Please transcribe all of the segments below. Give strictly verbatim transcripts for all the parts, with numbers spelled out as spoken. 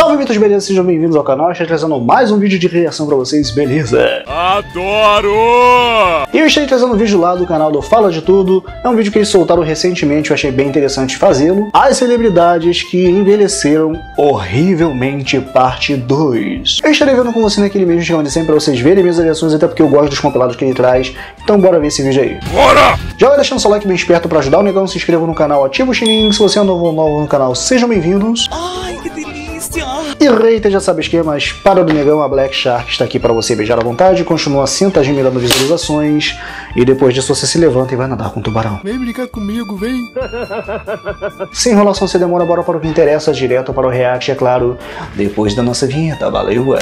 Salve, mitos, beleza? Sejam bem-vindos ao canal. Estou trazendo mais um vídeo de reação pra vocês, beleza? Adoro! E eu estou trazendo um vídeo lá do canal do Fala de Tudo. É um vídeo que eles soltaram recentemente, eu achei bem interessante fazê-lo. As celebridades que envelheceram horrivelmente, parte dois. Eu estarei vendo com você naquele vídeo de sempre pra vocês verem minhas reações, até porque eu gosto dos compilados que ele traz. Então bora ver esse vídeo aí. Bora! Já vai deixando seu like bem esperto pra ajudar o negão, se inscreva no canal, ativa o sininho. Se você é novo ou novo no canal, sejam bem-vindos. Ai, que delícia! E Reiter já sabe o esquema, a espada do negão, a Black Shark está aqui para você beijar à vontade, continua cintas mirando visualizações, e depois disso você se levanta e vai nadar com o tubarão. Vem brincar comigo, vem! Sem enrolação, sem demora, bora para o que interessa, direto para o react, é claro, depois da nossa vinheta, valeu!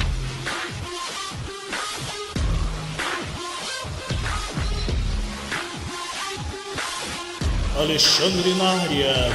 Alexandre na área.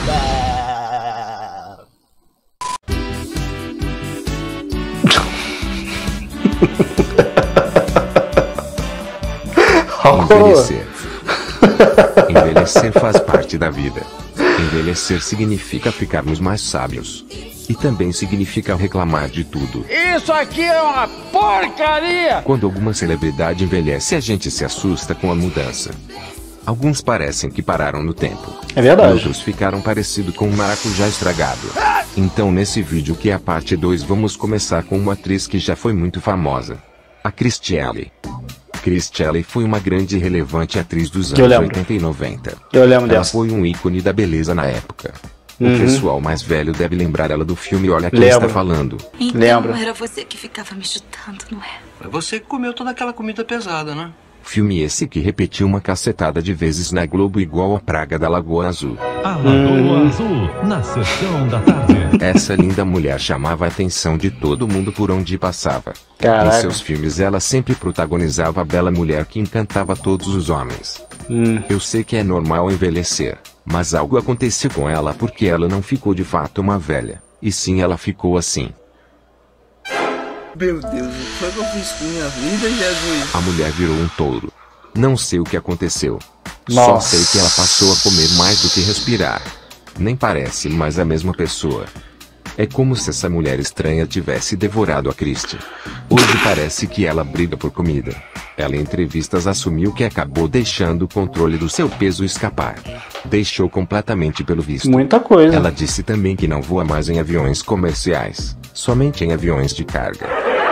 Envelhecer. Envelhecer faz parte da vida. Envelhecer significa ficarmos mais sábios. E também significa reclamar de tudo. Isso aqui é uma porcaria! Quando alguma celebridade envelhece, a gente se assusta com a mudança. Alguns parecem que pararam no tempo. É verdade. Outros ficaram parecidos com um maracujá estragado. Então nesse vídeo, que é a parte dois, vamos começar com uma atriz que já foi muito famosa. A Christy Alley. Christy Alley foi uma grande e relevante atriz dos anos oitenta e noventa. Eu lembro Ela dessa. foi um ícone da beleza na época. O Uhum. pessoal mais velho deve lembrar ela do filme Olha Quem Lembro. Está Falando. Então Lembro. era você que ficava me chutando, não é? Foi você que comeu toda aquela comida pesada, né? Filme esse que repetiu uma cacetada de vezes na Globo, igual a Praga da Lagoa Azul. A Lagoa Azul, na sessão da tarde. Essa linda mulher chamava a atenção de todo mundo por onde passava. Caraca. Em seus filmes ela sempre protagonizava a bela mulher que encantava todos os homens. Hum. Eu sei que é normal envelhecer, mas algo aconteceu com ela, porque ela não ficou de fato uma velha, e sim ela ficou assim. Meu Deus, o que foi que eu fiz com minha vida, Jesus? A mulher virou um touro. Não sei o que aconteceu. Nossa. Só sei que ela passou a comer mais do que respirar. Nem parece mais a mesma pessoa. É como se essa mulher estranha tivesse devorado a Christy. Hoje parece que ela briga por comida. Ela em entrevistas assumiu que acabou deixando o controle do seu peso escapar. Deixou completamente pelo visto. Muita coisa. Ela disse também que não voa mais em aviões comerciais, somente em aviões de carga.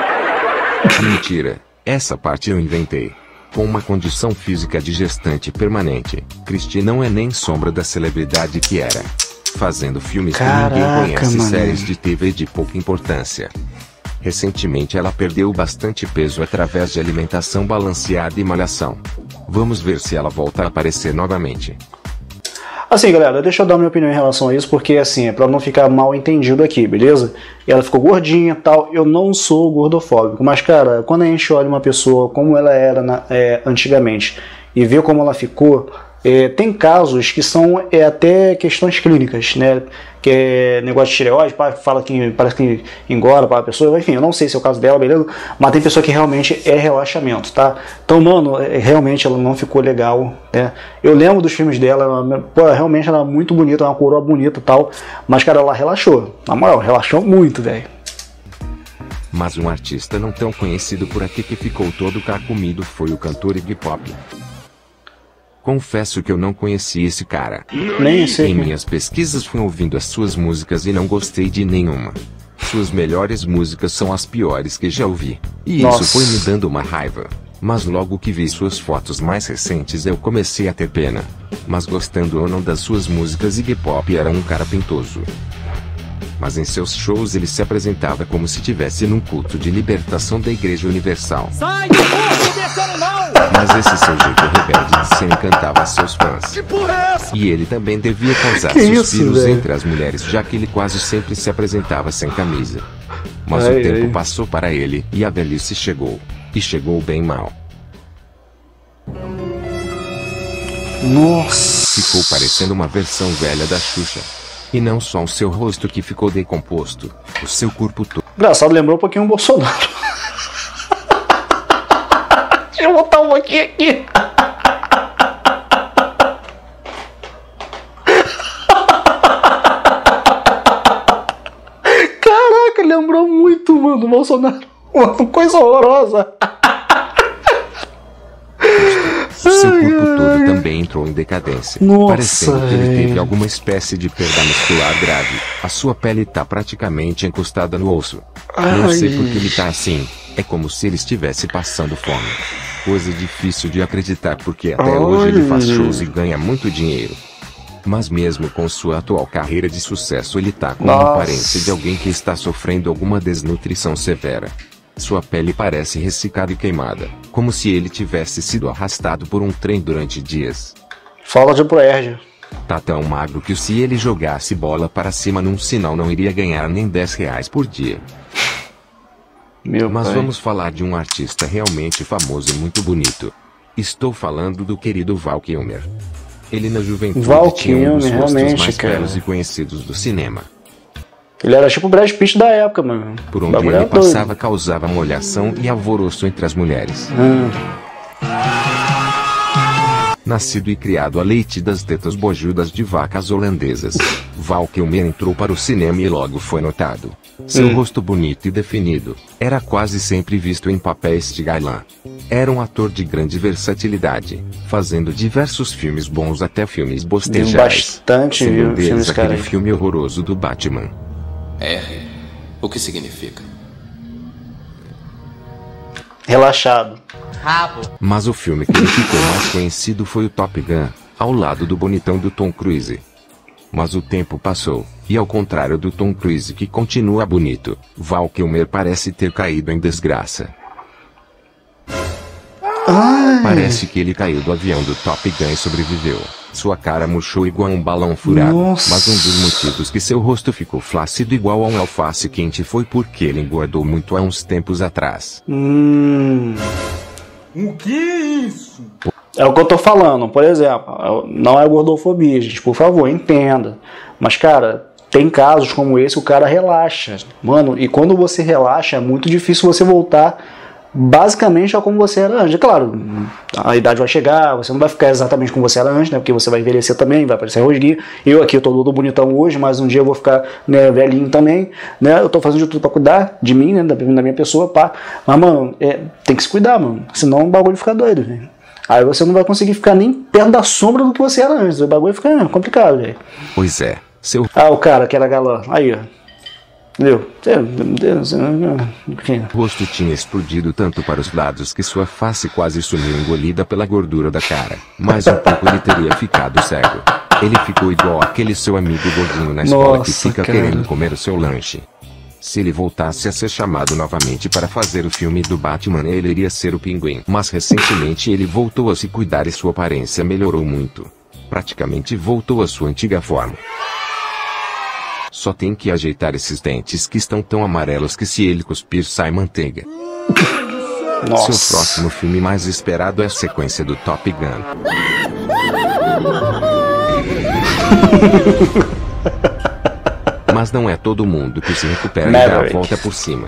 Mentira, essa parte eu inventei. Com uma condição física de gestante permanente, Christy não é nem sombra da celebridade que era. Fazendo filmes Caraca, que ninguém conhece, mano. séries de T V de pouca importância. Recentemente ela perdeu bastante peso através de alimentação balanceada e malhação. Vamos ver se ela volta a aparecer novamente. Assim, galera, deixa eu dar minha opinião em relação a isso, porque assim, é pra não ficar mal entendido aqui, beleza? E ela ficou gordinha e tal, eu não sou gordofóbico, mas cara, quando a gente olha uma pessoa como ela era na, é, antigamente e vê como ela ficou, é, tem casos que são é, até questões clínicas, né? Que é negócio de tireoide, fala que parece que engorda para a pessoa, enfim, eu não sei se é o caso dela, beleza? Mas tem pessoa que realmente é relaxamento, tá? Então, mano, é, realmente ela não ficou legal, né? Eu lembro dos filmes dela, ela, pô, realmente ela era muito bonita, uma coroa bonita e tal, mas, cara, ela relaxou, na moral, relaxou muito, velho. Mas um artista não tão conhecido por aqui que ficou todo carcomido foi o cantor Iggy Pop. Confesso que eu não conheci esse cara. Nem sei. Em minhas pesquisas fui ouvindo as suas músicas e não gostei de nenhuma. Suas melhores músicas são as piores que já ouvi. E Nossa. isso foi me dando uma raiva. Mas logo que vi suas fotos mais recentes eu comecei a ter pena. Mas gostando ou não das suas músicas, Iggy Pop era um cara pintoso. Mas em seus shows ele se apresentava como se estivesse num culto de libertação da Igreja Universal. Sai de porra desse animal! Mas esse seu jeito rebelde de ser encantava seus fãs. Que porra é essa? E ele também devia causar Que isso, suspiros velho? entre as mulheres, já que ele quase sempre se apresentava sem camisa. Mas Ai, o tempo ai. passou para ele, e a velhice chegou. E chegou bem mal. Nossa. Ficou parecendo uma versão velha da Xuxa. E não só o seu rosto que ficou decomposto, o seu corpo todo. Engraçado, lembrou um pouquinho o Bolsonaro. Deixa eu botar um pouquinho aqui. Cara, lembrou muito, mano, o Bolsonaro. Uma coisa horrorosa. Seu corpo todo também entrou em decadência, Nossa, parecendo que ele teve velho. alguma espécie de perda muscular grave. A sua pele tá praticamente encostada no osso. Não Ai. sei por que ele tá assim. É como se ele estivesse passando fome. Coisa difícil de acreditar porque até hoje ele faz shows e ganha muito dinheiro. Mas mesmo com sua atual carreira de sucesso, ele tá com a Nossa. aparência de alguém que está sofrendo alguma desnutrição severa. Sua pele parece ressecada e queimada, como se ele tivesse sido arrastado por um trem durante dias. Fala de Proérgia. Tá tão magro que se ele jogasse bola para cima num sinal não iria ganhar nem dez reais por dia. Meu Mas pai. vamos falar de um artista realmente famoso e muito bonito. Estou falando do querido Val Kilmer. Ele na juventude Val tinha um dos Kilmer, rostos realmente, mais cara. belos e conhecidos do cinema. Ele era tipo o Brad Pitt da época, mano. Por O onde bagulho ele era doido. passava causava molhação e alvoroço entre as mulheres. Hum. Nascido e criado a leite das tetas bojudas de vacas holandesas, Val Kilmer entrou para o cinema e logo foi notado. Seu Hum. rosto bonito e definido, era quase sempre visto em papéis de galã. Era um ator de grande versatilidade, fazendo diversos filmes bons até filmes bostejais. bastante, sendo viu, um deles filmes, aquele cara. filme horroroso do Batman. R. O que significa? Relaxado. Mas o filme que ele ficou mais conhecido foi o Top Gun, ao lado do bonitão do Tom Cruise. Mas o tempo passou, e ao contrário do Tom Cruise que continua bonito, Val Kilmer parece ter caído em desgraça. Parece que ele caiu do avião do Top Gun e sobreviveu. Sua cara murchou igual um balão furado. Nossa. Mas um dos motivos que seu rosto ficou flácido igual a um alface quente foi porque ele engordou muito há uns tempos atrás. Hum. O que é isso? É o que eu tô falando, por exemplo, não é gordofobia, gente, por favor, entenda. Mas, cara, tem casos como esse, o cara relaxa. Mano, e quando você relaxa, é muito difícil você voltar basicamente a como você era antes. Claro, a idade vai chegar, você não vai ficar exatamente como você era antes, né? Porque você vai envelhecer também, vai aparecer rosguinha. Eu aqui, eu tô todo bonitão hoje, mas um dia eu vou ficar, né, velhinho também, né? Eu tô fazendo de tudo pra cuidar de mim, né? Da, da minha pessoa, pá. Mas, mano, é, tem que se cuidar, mano. Senão o bagulho fica doido, velho. Aí você não vai conseguir ficar nem perto da sombra do que você era antes. O bagulho fica complicado, velho. Pois é, seu Ah, o cara que era galã. Aí, ó. Entendeu? O rosto tinha explodido tanto para os lados que sua face quase sumiu engolida pela gordura da cara. Mais um pouco ele teria ficado cego. Ele ficou igual aquele seu amigo gordinho na escola que Nossa, fica cara. querendo comer o seu lanche. Se ele voltasse a ser chamado novamente para fazer o filme do Batman, ele iria ser o Pinguim. Mas recentemente ele voltou a se cuidar e sua aparência melhorou muito. Praticamente voltou à sua antiga forma. Só tem que ajeitar esses dentes que estão tão amarelos que se ele cuspir sai manteiga. Nossa. Seu próximo filme mais esperado é a sequência do Top Gun. Mas não é todo mundo que se recupera e dá a Maverick. volta por cima.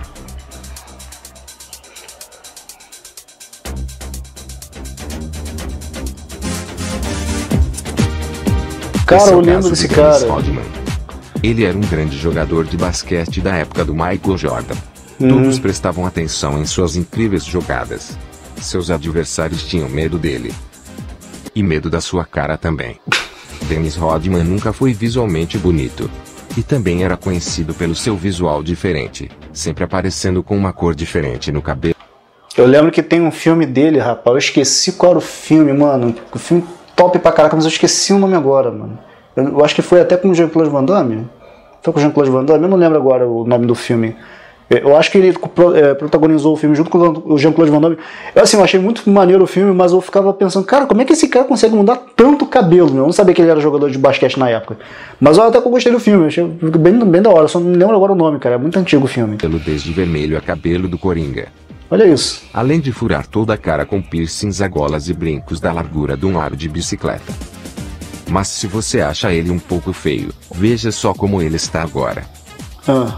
Cara, Esse é eu o lembro caso desse de Dennis cara. Rodman. Ele era um grande jogador de basquete da época do Michael Jordan. Hum. Todos prestavam atenção em suas incríveis jogadas. Seus adversários tinham medo dele. E medo da sua cara também. Dennis Rodman nunca foi visualmente bonito. E também era conhecido pelo seu visual diferente, sempre aparecendo com uma cor diferente no cabelo. Eu lembro que tem um filme dele, rapaz. Eu esqueci qual era o filme, mano. O filme top pra caraca, mas eu esqueci o nome agora, mano. Eu, eu acho que foi até com o Jean-Claude Van Damme. Foi com o Jean-Claude Van Damme? Eu não lembro agora o nome do filme. Eu acho que ele é, protagonizou o filme junto com o Jean-Claude Van Damme. Eu, assim, eu achei muito maneiro o filme, mas eu ficava pensando, cara, como é que esse cara consegue mudar tanto cabelo? Meu? Eu não sabia que ele era jogador de basquete na época. Mas eu até que eu gostei do filme, eu achei bem, bem da hora. Só não me lembro agora o nome, cara. É muito antigo o filme. Pelo desde vermelho a cabelo do Coringa. Olha isso. Além de furar toda a cara com piercings, argolas e brincos da largura de um aro de bicicleta. Mas se você acha ele um pouco feio, veja só como ele está agora. Ah.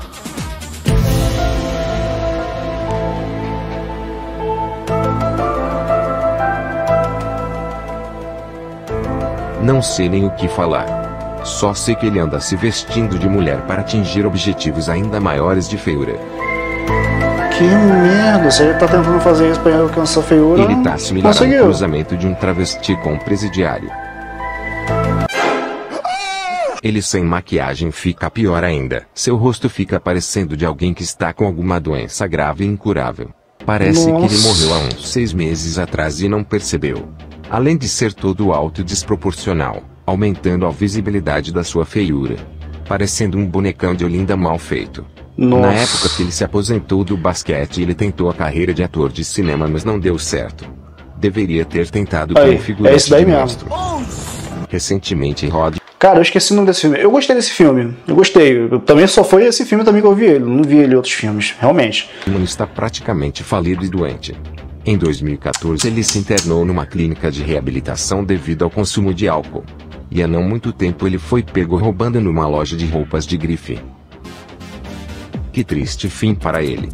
Não sei nem o que falar. Só sei que ele anda se vestindo de mulher para atingir objetivos ainda maiores de feiura. Que merda, você tá tentando fazer isso pra alcançar feiura? Ele tá assimilando o conseguiu. cruzamento de um travesti com um presidiário. Ele sem maquiagem fica pior ainda. Seu rosto fica parecendo de alguém que está com alguma doença grave e incurável. Parece Nossa. que ele morreu há uns seis meses atrás e não percebeu. Além de ser todo alto e desproporcional, aumentando a visibilidade da sua feiura. Parecendo um bonecão de Olinda mal feito. Nossa. Na época que ele se aposentou do basquete, ele tentou a carreira de ator de cinema, mas não deu certo. Deveria ter tentado Aí, como figurante é isso daí de mesmo. monstro. Recentemente, Rod Cara, eu esqueci o nome desse filme. Eu gostei desse filme. Eu gostei. Eu, também só foi esse filme também que eu vi ele. Não vi ele em outros filmes, realmente. está praticamente falido e doente. Em dois mil e quatorze, ele se internou numa clínica de reabilitação devido ao consumo de álcool. E há não muito tempo ele foi pego roubando numa loja de roupas de grife. Que triste fim para ele.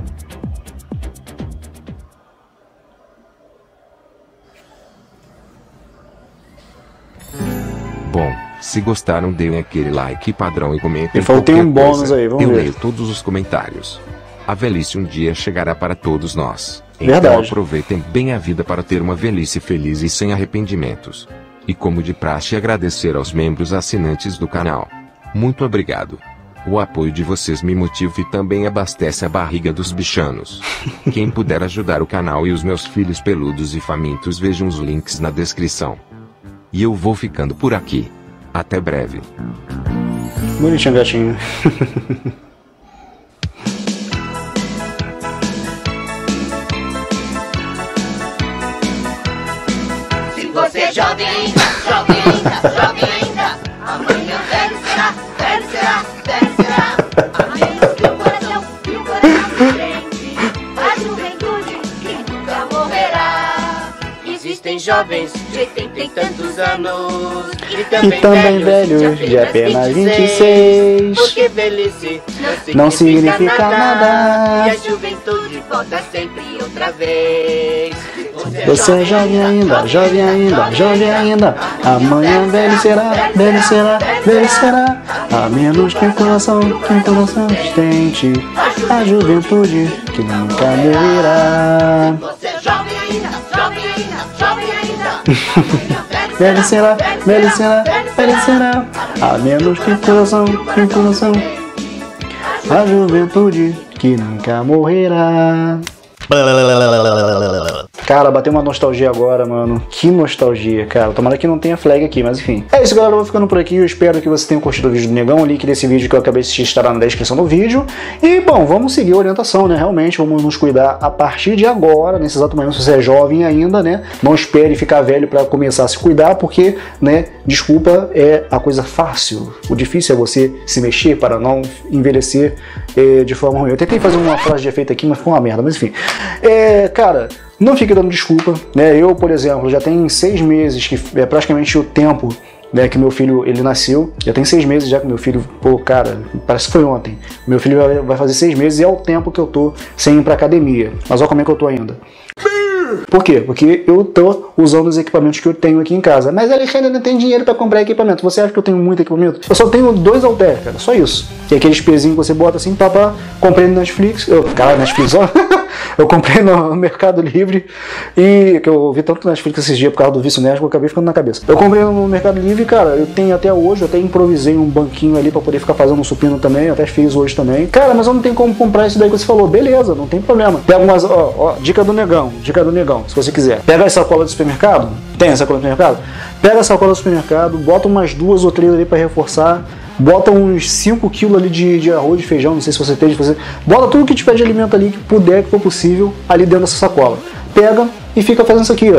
Bom, se gostaram, deem aquele like padrão e comentem. Ele falou, tem um qualquer bônus coisa. aí, vamos Eu ver. leio todos os comentários. A velhice um dia chegará para todos nós. Então Verdade. aproveitem bem a vida para ter uma velhice feliz e sem arrependimentos. E como de praxe, agradecer aos membros assinantes do canal. Muito obrigado. O apoio de vocês me motiva e também abastece a barriga dos bichanos. Quem puder ajudar o canal e os meus filhos peludos e famintos, vejam os links na descrição. E eu vou ficando por aqui. Até breve. Bonitinho, gatinho. Se você é jovem ainda, jovem ainda, jovem ainda, amanhã velho será, velho será, velho será. A menos que o coração, que o coração sente, a juventude que nunca morrerá. Existem jovens de oitenta e tantos anos e também, E também velhos de apenas vinte e seis. Porque velhice Não significa nada. E a juventude volta sempre outra vez. Você é jovem ainda, jovem ainda, jovem ainda. Amanhã velho será, velho será, velho será. A menos que o coração, que o coração tente. A juventude que nunca morrerá. Você é jovem ainda, jovem ainda, jovem ainda. Velho será, velho será, velho será. A menos que o coração, que o coração. A juventude que nunca morrerá. Cara, bateu uma nostalgia agora, mano. Que nostalgia, cara. Tomara que não tenha flag aqui, mas enfim. É isso, galera. Eu vou ficando por aqui. Eu espero que você tenha curtido o vídeo do Negão. O link desse vídeo que eu acabei de assistir estará na descrição do vídeo. E, bom, vamos seguir a orientação, né? Realmente, vamos nos cuidar a partir de agora, nesse exato momento. Se você é jovem ainda, né? Não espere ficar velho pra começar a se cuidar, porque, né? Desculpa, é a coisa fácil. O difícil é você se mexer para não envelhecer é, de forma ruim. Eu tentei fazer uma frase de efeito aqui, mas ficou uma merda. Mas, enfim. É, cara... Não fique dando desculpa, né? Eu, por exemplo, já tem seis meses, que é praticamente o tempo, né, que meu filho ele nasceu. Já tem seis meses já que meu filho, pô, cara, parece que foi ontem. Meu filho vai fazer seis meses e é o tempo que eu tô sem ir pra academia. Mas olha como é que eu tô ainda. Por quê? Porque eu tô usando os equipamentos que eu tenho aqui em casa. Mas Alexandre não tem dinheiro pra comprar equipamento. Você acha que eu tenho muito equipamento? Eu só tenho dois halteres, cara, só isso. E aqueles pezinhos que você bota assim, papá, comprei no Netflix. Eu, cara, Netflix, ó. Eu comprei no Mercado Livre e que eu vi tanto no Netflix esses dias por causa do vício nerd que eu acabei ficando na cabeça. Eu comprei no Mercado Livre, cara, eu tenho até hoje, eu até improvisei um banquinho ali pra poder ficar fazendo um supino também, eu até fiz hoje também. Cara, mas eu não tenho como comprar isso daí que você falou. Beleza, não tem problema. Pega umas, ó, ó, dica do negão, dica do negão, se você quiser. Pega essa sacola do supermercado, tem essa sacola do supermercado? Pega essa sacola do supermercado, bota umas duas ou três ali pra reforçar. Bota uns cinco quilos ali de, de arroz, de feijão, não sei se você tem, você... bota tudo que tiver de alimento ali, que puder, que for possível, ali dentro dessa sacola. Pega e fica fazendo isso aqui, ó.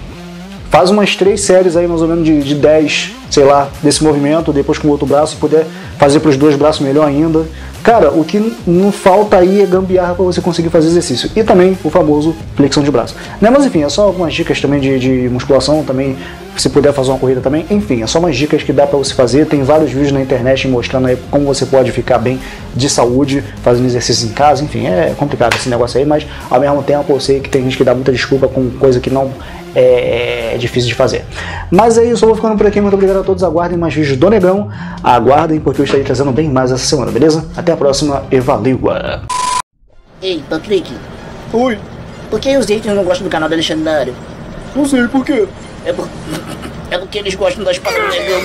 Faz umas três séries aí, mais ou menos de, de dez, sei lá, desse movimento, depois com o outro braço, se puder fazer para os dois braços melhor ainda. Cara, o que não falta aí é gambiarra para você conseguir fazer exercício. E também o famoso flexão de braço. Né? Mas enfim, é só algumas dicas também de, de musculação, também se puder fazer uma corrida também. Enfim, é só umas dicas que dá para você fazer. Tem vários vídeos na internet mostrando aí como você pode ficar bem de saúde, fazendo exercício em casa. Enfim, é complicado esse negócio aí, mas ao mesmo tempo eu sei que tem gente que dá muita desculpa com coisa que não é, é difícil de fazer. Mas é isso, eu vou ficando por aqui, muito obrigado a todos, aguardem mais vídeos do Negão, aguardem porque eu estarei trazendo bem mais essa semana, beleza? Até a próxima e valeu! Ei, Patrick, Oi, por que os haters não gostam do canal do Alexandre Nário? não sei por quê. É, por... é porque eles gostam das patas do Negão.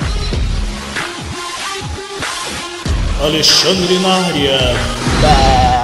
Alexandre na área. Bah.